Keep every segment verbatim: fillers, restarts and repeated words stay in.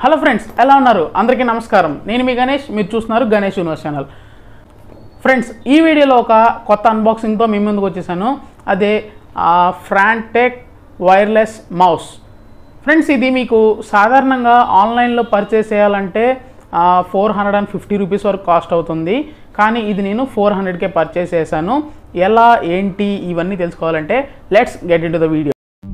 Hello friends, ఎలా ఉన్నారు? అందరికీ నమస్కారం. నేను మీ గణేష్, మీరు చూస్తున్నారు గణేష్ యూనివర్స్ ఛానల్. ఫ్రెండ్స్, ఈ వీడియోలో ఒక కొత్త అన్బాక్సింగ్తో మీ ముందుకు వచ్చేసాను. అదే ఫ్రాంటెక్ వైర్లెస్ మౌస్. ఫ్రెండ్స్, ఇది మీకు సాధారణంగా ఆన్లైన్లో పర్చేస్ చేయాలంటే four hundred and fifty rupees వరకు కాస్ట్ అవుతుంది. కానీ ఇది నేను ఫోర్ హండ్రెడ్కే పర్చేస్ చేశాను. ఎలా ఏంటి ఇవన్నీ తెలుసుకోవాలంటే let's get into the video.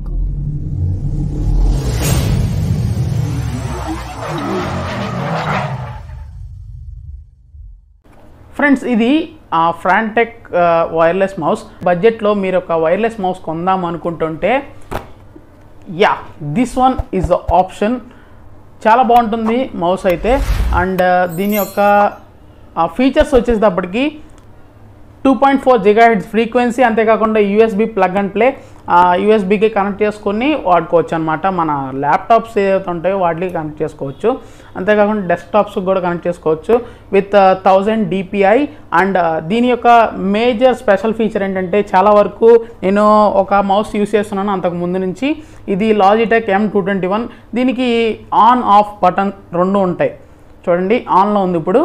Friends, ఇది ఫ్రాంటెక్ వైర్లెస్ మౌస్. బడ్జెట్లో మీరు ఒక వైర్లెస్ మౌస్ కొందాం అనుకుంటుంటే yeah this one is the option. చాలా బాగుంటుంది మౌస్ అయితే. అండ్ దీని యొక్క ఫీచర్స్ వచ్చేటప్పటికి two point four gigahertz frequency, అంతేకాకుండా యూఎస్బి ప్లగ్ అండ్ ప్లే, యూఎస్బికి కనెక్ట్ చేసుకొని వాడుకోవచ్చు అనమాట. మన ల్యాప్టాప్స్ ఏదైతే ఉంటాయో వాటికి కనెక్ట్ చేసుకోవచ్చు. అంతేకాకుండా డెస్క్టాప్స్కి కూడా కనెక్ట్ చేసుకోవచ్చు విత్ థౌజండ్ డిపిఐ. అండ్ దీని యొక్క మేజర్ స్పెషల్ ఫీచర్ ఏంటంటే, చాలా వరకు నేను ఒక మౌస్ యూస్ చేస్తున్నాను అంతకు ముందు నుంచి. ఇది Logitech M two twenty one. దీనికి ఆన్ ఆఫ్ బటన్ రెండు ఉంటాయి. చూడండి, ఆన్లో ఉంది ఇప్పుడు.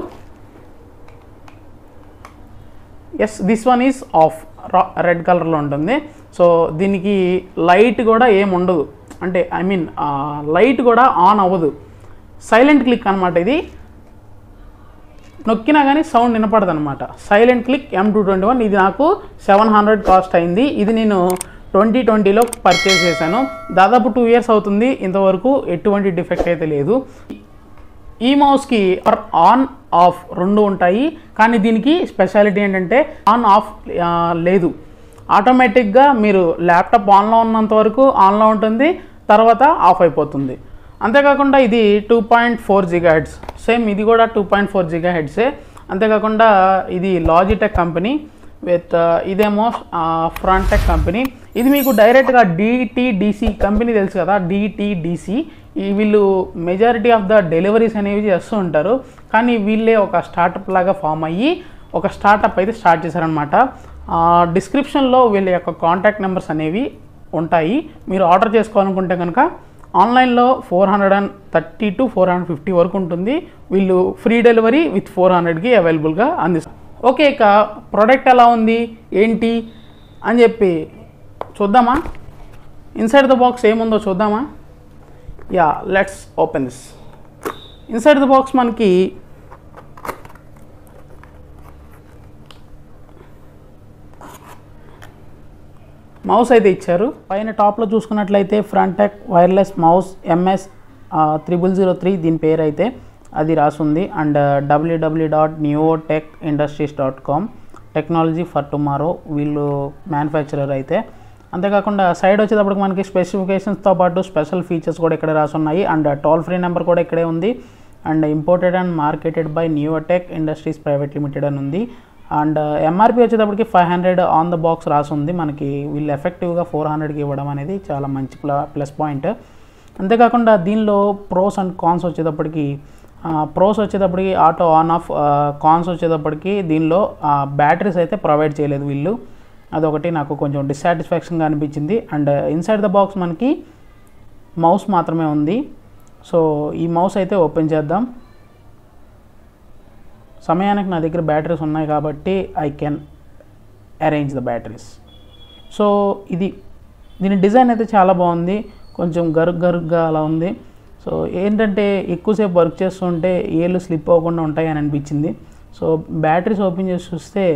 Yes, this one is off, red కలర్లో ఉంటుంది. సో దీనికి లైట్ కూడా ఏం ఉండదు, అంటే ఐ మీన్ లైట్ కూడా ఆన్ అవ్వదు. సైలెంట్ క్లిక్ అనమాట. ఇది నొక్కినా కానీ సౌండ్ వినపడదు అనమాట. Silent click M two twenty one. ఇది నాకు సెవెన్ హండ్రెడ్ కాస్ట్ అయింది. ఇది నేను ట్వంటీ ట్వంటీలో పర్చేస్ చేశాను. దాదాపు టూ ఇయర్స్ అవుతుంది. ఇంతవరకు ఎటువంటి డిఫెక్ట్ అయితే లేదు. ఈ మౌస్కి ఆన్ ఆఫ్ రెండు ఉంటాయి. కానీ దీనికి స్పెషాలిటీ ఏంటంటే ఆన్ ఆఫ్ లేదు. ఆటోమేటిక్గా మీరు ల్యాప్టాప్ ఆన్లో ఉన్నంత వరకు ఆన్లో ఉంటుంది, తర్వాత ఆఫ్ అయిపోతుంది. అంతేకాకుండా ఇది two point four gigahertz. Same ఇది కూడా టూ పాయింట్ ఫోర్ జిగాహెర్ట్జే. అంతేకాకుండా ఇది లాజిటెక్ కంపెనీ విత్ ఇదేమో ఫ్రంటెక్ కంపెనీ. ఇది మీకు డైరెక్ట్గా డిటిడిసి కంపెనీ తెలుసు కదా, డిటిడిసి. ఈ వీళ్ళు మెజారిటీ ఆఫ్ ద డెలివరీస్ అనేవి చేస్తూ ఉంటారు. కానీ వీళ్ళే ఒక స్టార్టప్ లాగా ఫామ్ అయ్యి ఒక స్టార్టప్ అయితే స్టార్ట్ చేశారనమాట. డిస్క్రిప్షన్లో వీళ్ళ యొక్క కాంటాక్ట్ నెంబర్స్ అనేవి ఉంటాయి. మీరు ఆర్డర్ చేసుకోవాలనుకుంటే కనుక ఆన్లైన్లో four hundred and thirty to four hundred fifty వరకు ఉంటుంది. వీళ్ళు ఫ్రీ డెలివరీ విత్ ఫోర్ హండ్రెడ్కి అవైలబుల్గా అందిస్తారు. ఓకే, ఇక ప్రోడక్ట్ ఎలా ఉంది ఏంటి అని చెప్పి చూద్దామా? ఇన్సైడ్ ద బాక్స్ ఏముందో చూద్దామా? Yeah, let's open this. Inside the box మనకి మౌస్ అయితే ఇచ్చారు. పైన టాప్లో చూసుకున్నట్లయితే Frontech wireless mouse MS triple zero three దీని పేరు అయితే అది రాసుంది. And WW dot Newtech industries dot com, technology for tomorrow వీళ్ళు మ్యానుఫ్యాక్చరర్ అయితే. అంతేకాకుండా సైడ్ వచ్చేటప్పటికి మనకి స్పెసిఫికేషన్స్తో పాటు స్పెషల్ ఫీచర్స్ కూడా ఇక్కడ రాసున్నాయి. అండ్ టోల్ ఫ్రీ నెంబర్ కూడా ఇక్కడే ఉంది. And imported and marketed by Newtech industries private limited అని ఉంది. అండ్ ఎంఆర్పి వచ్చేటప్పటికి five hundred on the box రాసుంది. మనకి వీళ్ళు ఎఫెక్టివ్గా ఫోర్ హండ్రెడ్కి ఇవ్వడం అనేది చాలా మంచి ప్లస్ పాయింట్. అంతేకాకుండా దీనిలో ప్రోస్ అండ్ కాన్స్ వచ్చేటప్పటికి ప్రోస్ వచ్చేటప్పటికి ఆటో ఆన్ ఆఫ్, కాన్స్ వచ్చేటప్పటికి దీనిలో బ్యాటరీస్ అయితే ప్రొవైడ్ చేయలేదు వీళ్ళు. అదొకటి నాకు కొంచెం డిస్సాటిస్ఫాక్షన్గా అనిపించింది. అండ్ ఇన్సైడ్ ద బాక్స్ మనకి మౌస్ మాత్రమే ఉంది. సో ఈ మౌస్ అయితే ఓపెన్ చేద్దాం. సమయానికి నా దగ్గర బ్యాటరీస్ ఉన్నాయి కాబట్టి I can arrange the batteries. So ఇది దీని డిజైన్ అయితే చాలా బాగుంది. కొంచెం గరుగ్ గరుగ్గా అలా ఉంది. సో ఏంటంటే ఎక్కువసేపు వర్క్ చేస్తుంటే ఏళ్ళు స్లిప్ అవ్వకుండా ఉంటాయి అని అనిపించింది. సో బ్యాటరీస్ ఓపెన్ చేసి చూస్తే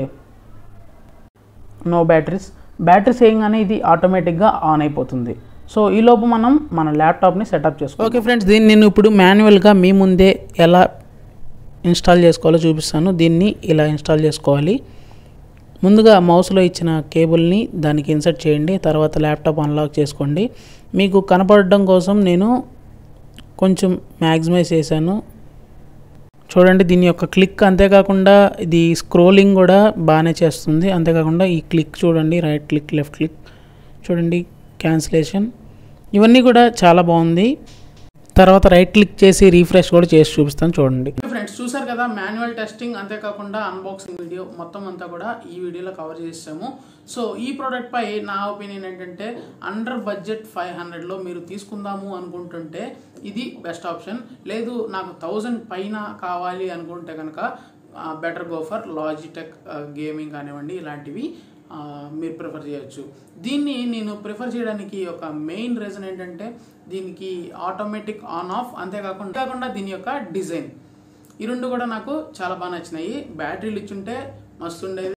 నో బ్యాటరీస్. బ్యాటరీస్ వేయగానే ఇది ఆటోమేటిక్గా ఆన్ అయిపోతుంది. సో ఈలోపు మనం మన ల్యాప్టాప్ని సెటప్ చేసుకోవాలి. ఓకే ఫ్రెండ్స్, దీన్ని నేను ఇప్పుడు మాన్యువల్గా మీ ముందే ఎలా ఇన్స్టాల్ చేసుకోవాలో చూపిస్తాను. దీన్ని ఇలా ఇన్స్టాల్ చేసుకోవాలి. ముందుగా మౌస్లో ఇచ్చిన కేబుల్ని దానికి ఇన్సర్ట్ చేయండి. తర్వాత ల్యాప్టాప్ అన్లాక్ చేసుకోండి. మీకు కనపడడం కోసం నేను కొంచెం మ్యాక్సిమైజ్ చేశాను. చూడండి దీని యొక్క క్లిక్, అంతేకాకుండా ఇది స్క్రోలింగ్ కూడా బాగానే చేస్తుంది. అంతేకాకుండా ఈ క్లిక్ చూడండి, రైట్ క్లిక్, లెఫ్ట్ క్లిక్ చూడండి, క్యాన్సిలేషన్, ఇవన్నీ కూడా చాలా బాగుంది. తర్వాత రైట్ క్లిక్ చేసి రీఫ్రెష్ కూడా చేసి చూపిస్తాను చూడండి. ఫ్రెండ్స్ చూసారు కదా మాన్యువల్ టెస్టింగ్, అంతేకాకుండా అన్బాక్సింగ్ వీడియో మొత్తం అంతా కూడా ఈ వీడియోలో కవర్ చేసాము. సో ఈ ప్రోడక్ట్ పై నా ఒపీనియన్ ఏంటంటే అండర్ బడ్జెట్ ఫైవ్ హండ్రెడ్లో మీరు తీసుకుందాము అనుకుంటుంటే ఇది బెస్ట్ ఆప్షన్. లేదు నాకు థౌజండ్ పైన కావాలి అనుకుంటే కనుక better go for Logitech gaming కానివ్వండి, ఇలాంటివి మీరు ప్రిఫర్ చేయొచ్చు. దీన్ని నేను ప్రిఫర్ చేయడానికి ఒక మెయిన్ రీజన్ ఏంటంటే దీనికి ఆటోమేటిక్ ఆన్ ఆఫ్, అంతేకాకుండా కాకుండా దీని యొక్క డిజైన్, ఈ రెండు కూడా నాకు చాలా బాగా నచ్చినాయి. బ్యాటరీలు ఇచ్చుంటే మస్తు ఉండేది.